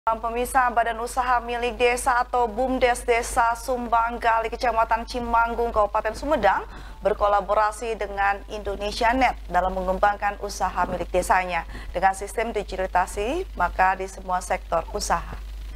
Pemirsa, Badan Usaha Milik Desa atau BUMDes Desa Sumbanggali Kecamatan Cimanggung, Kabupaten Sumedang berkolaborasi dengan Indonesianet dalam mengembangkan usaha milik desanya. Dengan sistem digitalisasi, maka di semua sektor usaha.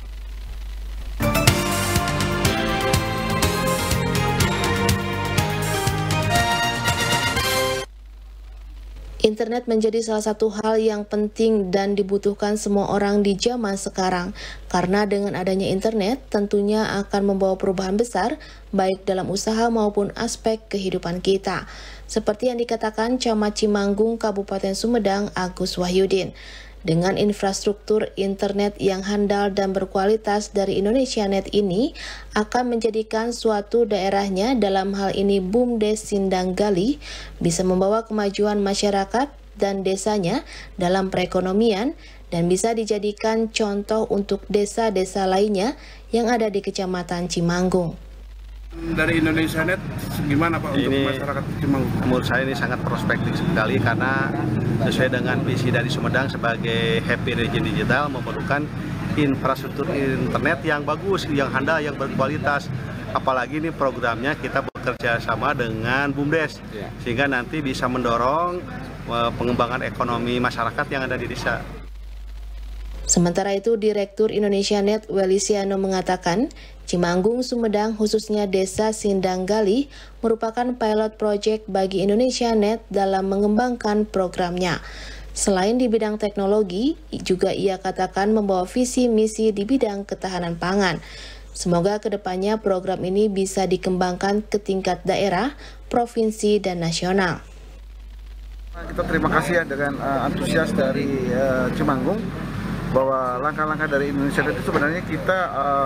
Internet menjadi salah satu hal yang penting dan dibutuhkan semua orang di zaman sekarang. Karena dengan adanya internet tentunya akan membawa perubahan besar baik dalam usaha maupun aspek kehidupan kita. Seperti yang dikatakan Camat Cimanggung, Kabupaten Sumedang, Agus Wahyudin. Dengan infrastruktur internet yang handal dan berkualitas dari Indonesianet ini akan menjadikan suatu daerahnya, dalam hal ini BUMDes Sindanggali, bisa membawa kemajuan masyarakat dan desanya dalam perekonomian dan bisa dijadikan contoh untuk desa-desa lainnya yang ada di Kecamatan Cimanggung. Dari Indonesianet gimana Pak untuk masyarakat Cimanggung? Menurut saya ini sangat prospektif sekali karena sesuai dengan visi dari Sumedang sebagai happy region digital memerlukan infrastruktur internet yang bagus, yang handal, yang berkualitas. Apalagi ini programnya kita bekerja sama dengan BUMDes sehingga nanti bisa mendorong pengembangan ekonomi masyarakat yang ada di desa. Sementara itu, Direktur Indonesianet Welisiano mengatakan, Cimanggung, Sumedang, khususnya Desa Sindanggali, merupakan pilot project bagi Indonesianet dalam mengembangkan programnya. Selain di bidang teknologi, juga ia katakan membawa visi misi di bidang ketahanan pangan. Semoga kedepannya program ini bisa dikembangkan ke tingkat daerah, provinsi, dan nasional. Kita terima kasih ya dengan antusias dari Cimanggung, bahwa langkah-langkah dari Indonesianet itu sebenarnya kita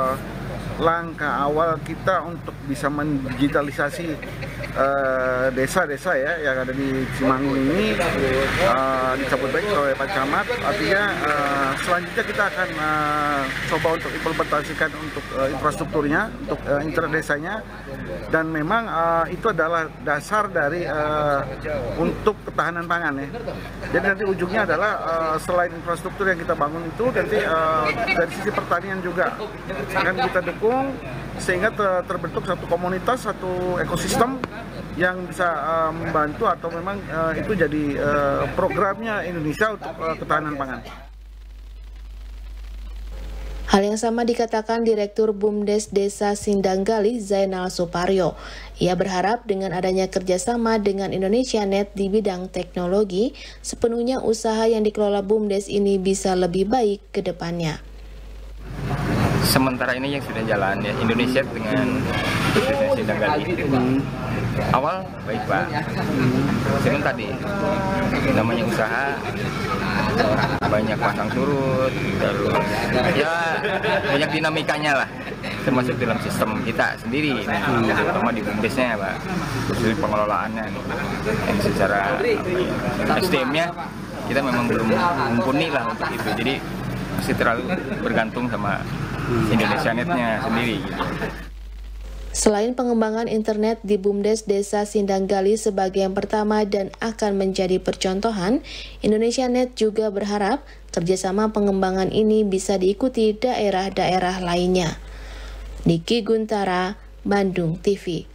langkah awal kita untuk bisa mendigitalisasi desa-desa ya yang ada di Cimanggung ini disambut baik oleh Pak Camat. Artinya selanjutnya kita akan coba untuk implementasikan untuk infrastrukturnya, untuk internet desanya, dan memang itu adalah dasar dari untuk ketahanan pangan ya. Jadi nanti ujungnya adalah selain infrastruktur yang kita bangun itu nanti dari sisi pertanian juga akan kita dukung sehingga terbentuk satu komunitas, satu ekosistem yang bisa membantu atau memang itu jadi programnya Indonesia untuk ketahanan pangan. Hal yang sama dikatakan Direktur BUMDes Desa Sindanggali, Zainal Suparyo. Ia berharap dengan adanya kerjasama dengan Indonesianet di bidang teknologi, sepenuhnya usaha yang dikelola BUMDes ini bisa lebih baik ke depannya. Sementara ini yang sudah jalan ya, Indonesia dengan Desa Sindanggali. Awal baik Pak, cuman tadi namanya usaha banyak pasang surut, terus ya banyak dinamikanya lah, termasuk dalam sistem kita sendiri, terutama di BUMDesnya Pak, khususnya pengelolaannya yang secara SDM-nya kita memang belum mumpuni lah untuk itu, jadi masih terlalu bergantung sama Indonesianetnya sendiri gitu. Selain pengembangan internet di BUMDes Desa Sindanggali sebagai yang pertama dan akan menjadi percontohan, Indonesianet juga berharap kerjasama pengembangan ini bisa diikuti daerah-daerah lainnya. Niki Guntara, Bandung TV.